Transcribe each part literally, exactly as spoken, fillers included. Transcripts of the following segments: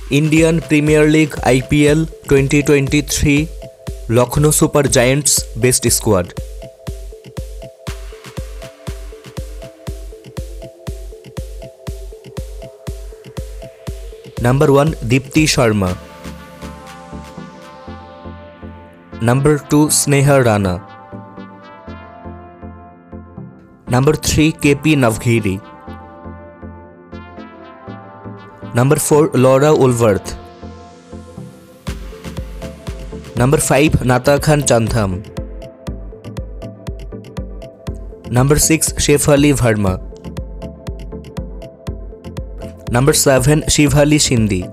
Indian Premier League I P L twenty twenty-three Lucknow Super Giants Best Squad. Number one, Deepti Sharma. Number two, Sneh Rana. Number three, Keerthi Navgire. Number four, Wolvaardt. Number five, Natthakan Chantam. Number six, Shafali Verma. Number seven, Shivali Shinde.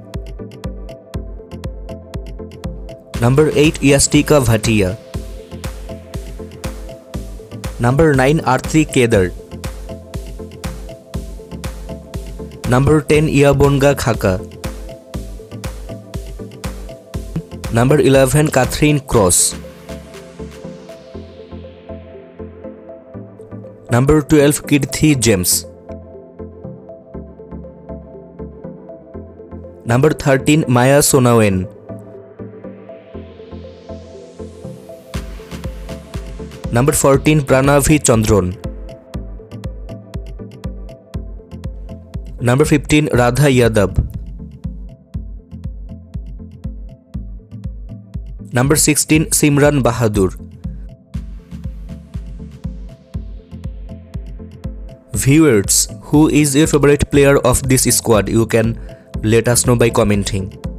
Number eight, Yastika Bhatia. Number nine, Aarti Kedar. Number ten, Ayabonga Khaka. Number eleven, Catherine Cross. Number twelve, Keerthi James. Number thirteen, Maya Sonaware. Number fourteen, Pranavi Chandra. Number fifteen, Radha Yadav. Number sixteen, Simran Bahadur. Viewers, who is your favorite player of this squad? You can let us know by commenting.